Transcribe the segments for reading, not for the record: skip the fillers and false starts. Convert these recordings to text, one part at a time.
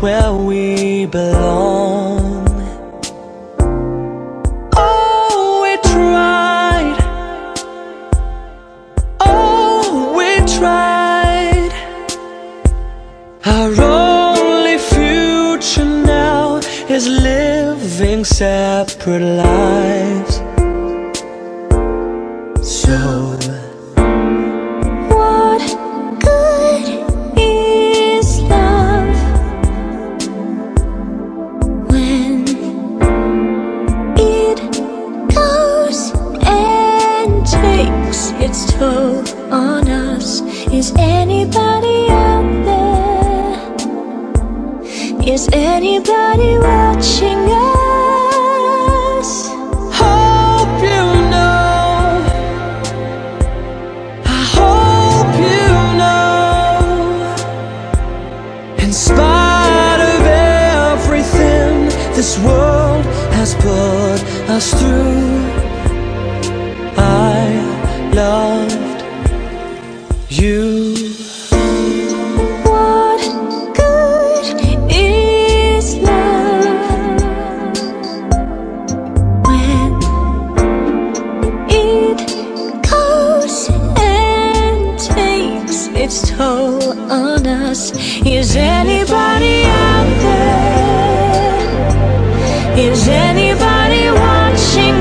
where we belong. Oh, we tried. Oh, we tried. Our only future now is living separate lives. So what good is love when it goes and takes its toll on us? Is anybody out there? Is anybody watching us? hope you know, I hope you know, in spite of everything this world has put us through, I loved you. What good is love when it goes and takes its toll on us? Is anybody out there? Is anybody watching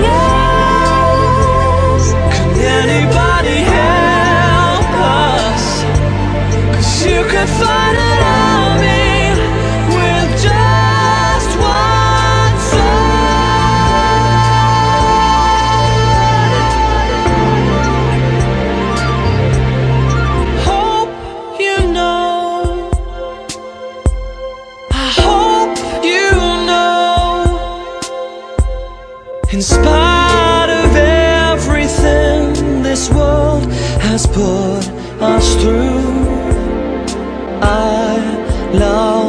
us? Can anybody help us? 'Cause you could find an army with just one sword. Hope you know, I hope you know, in spite of everything this world has put us through, I love